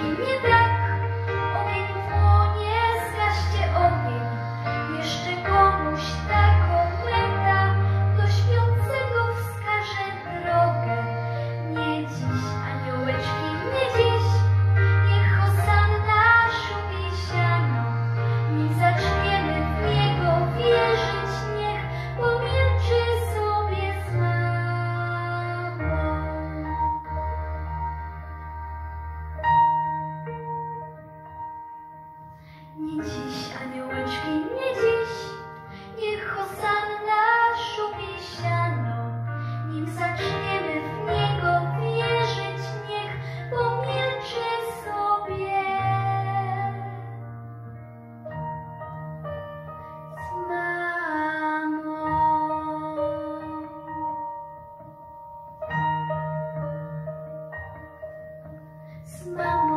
aniołeczki, nie tak. Ogień płonie, zgaście ogień. Jeszcze komuś ta kometa do śpiącego wskaże drogę. Nie dziś, aniołeczki, nie dziś. Niech hosanna szumi siano, nim zaczniemy w niego wierzyć. Niech pomilczy sobie z mamą. Nie dziś, aniołeczki, nie dziś. Niech hosanna szumi siano, nim zaczniemy w niego wierzyć. Niech pomilczy sobie z mamą. Z mamą.